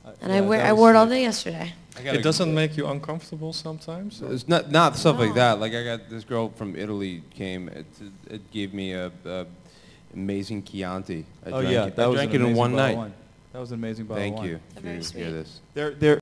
And I wore it all day yesterday. It doesn't make you uncomfortable sometimes? It's not stuff like that. Like I got this girl from Italy came. It gave me a amazing Chianti. I drank it in one night. That was an amazing bottle of wine. Thank you. Very If you sweet. hear this. They're